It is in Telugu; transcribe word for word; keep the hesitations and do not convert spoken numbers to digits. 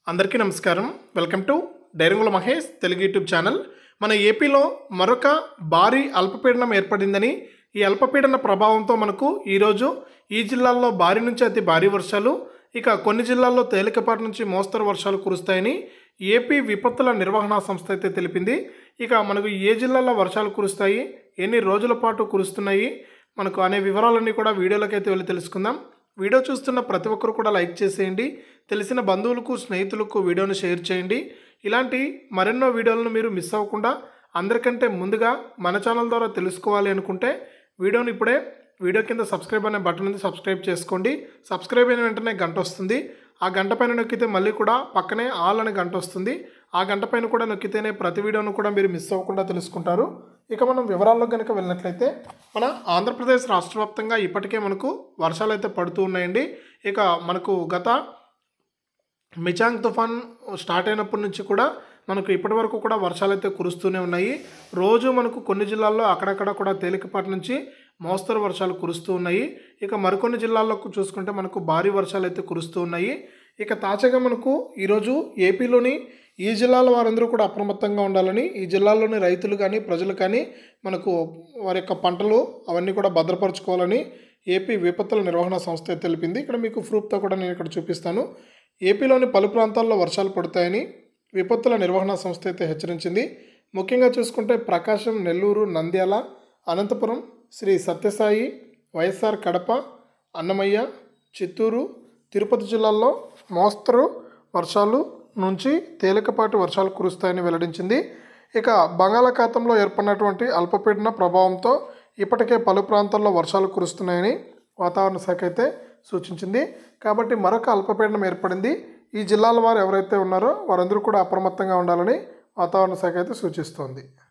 అందరికీ నమస్కారం. వెల్కమ్ టు డైరంగుల మహేష్ తెలుగు యూట్యూబ్ ఛానల్. మన ఏపీలో మరొక భారీ అల్పపీడనం ఏర్పడిందని, ఈ అల్పపీడన ప్రభావంతో మనకు ఈరోజు ఈ జిల్లాల్లో భారీ నుంచి అతి భారీ వర్షాలు, ఇక కొన్ని జిల్లాల్లో తేలికపాటి నుంచి మోస్తరు వర్షాలు కురుస్తాయని ఏపీ విపత్తుల నిర్వహణ సంస్థ అయితే తెలిపింది. ఇక మనకు ఏ జిల్లాల్లో వర్షాలు కురుస్తాయి, ఎన్ని రోజుల పాటు కురుస్తున్నాయి మనకు అనే వివరాలన్నీ కూడా వీడియోలోకి అయితే వెళ్ళి తెలుసుకుందాం. వీడియో చూస్తున్న ప్రతి ఒక్కరు కూడా లైక్ చేసేయండి, తెలిసిన బంధువులకు స్నేహితులకు వీడియోని షేర్ చేయండి. ఇలాంటి మరెన్నో వీడియోలను మీరు మిస్ అవ్వకుండా అందరికంటే ముందుగా మన ఛానల్ ద్వారా తెలుసుకోవాలి అనుకుంటే వీడియోని ఇప్పుడే వీడియో కింద సబ్స్క్రైబ్ అనే బటన్ ఉంది, సబ్స్క్రైబ్ చేసుకోండి. సబ్స్క్రైబ్ అయిన వెంటనే గంట వస్తుంది, ఆ గంట పైన నొక్కితే మళ్ళీ కూడా పక్కనే ఆల్ అనే గంట వస్తుంది. ఆ గంట పైన కూడా నొక్కితేనే ప్రతి వీడియోను కూడా మీరు మిస్ అవ్వకుండా తెలుసుకుంటారు. ఇక మనం వివరాల్లో కనుక వెళ్ళినట్లయితే మన ఆంధ్రప్రదేశ్ రాష్ట్ర వ్యాప్తంగా ఇప్పటికే మనకు వర్షాలు అయితే పడుతూ ఉన్నాయండి. ఇక మనకు గత మిచాంగ్ తుఫాన్ స్టార్ట్ అయినప్పటి నుంచి కూడా మనకు ఇప్పటి వరకు కూడా వర్షాలు అయితే కురుస్తూనే ఉన్నాయి. రోజు మనకు కొన్ని జిల్లాల్లో అక్కడక్కడ కూడా తేలికపాటి నుంచి మోస్తరు వర్షాలు కురుస్తూ ఉన్నాయి. ఇక మరికొన్ని జిల్లాల్లో చూసుకుంటే మనకు భారీ వర్షాలు అయితే కురుస్తూ ఉన్నాయి. ఇక తాజాగా మనకు ఈరోజు ఏపీలోని ఈ జిల్లాల వారందరూ కూడా అప్రమత్తంగా ఉండాలని, ఈ జిల్లాల్లోని రైతులు కానీ ప్రజలు కానీ మనకు వారి యొక్క పంటలు అవన్నీ కూడా భద్రపరచుకోవాలని ఏపీ విపత్తుల నిర్వహణ సంస్థ తెలిపింది. ఇక్కడ మీకు ప్రూఫ్తో కూడా నేను ఇక్కడ చూపిస్తాను. ఏపీలోని పలు ప్రాంతాల్లో వర్షాలు పడతాయని విపత్తుల నిర్వహణ సంస్థ అయితే హెచ్చరించింది. ముఖ్యంగా చూసుకుంటే ప్రకాశం, నెల్లూరు, నంద్యాల, అనంతపురం, శ్రీ సత్యసాయి, వైఎస్ఆర్ కడప, అన్నమయ్య, చిత్తూరు, తిరుపతి జిల్లాల్లో మోస్తరు వర్షాలు నుంచి తేలికపాటి వర్షాలు కురుస్తాయని వెల్లడించింది. ఇక బంగాళాఖాతంలో ఏర్పడినటువంటి అల్పపీడన ప్రభావంతో ఇప్పటికే పలు ప్రాంతాల్లో వర్షాలు కురుస్తున్నాయని వాతావరణ శాఖ అయితే సూచించింది. కాబట్టి మరొక అల్పపీడనం ఏర్పడింది. ఈ జిల్లాల వారు ఎవరైతే ఉన్నారో వారందరూ కూడా అప్రమత్తంగా ఉండాలని వాతావరణ శాఖ అయితే సూచిస్తోంది.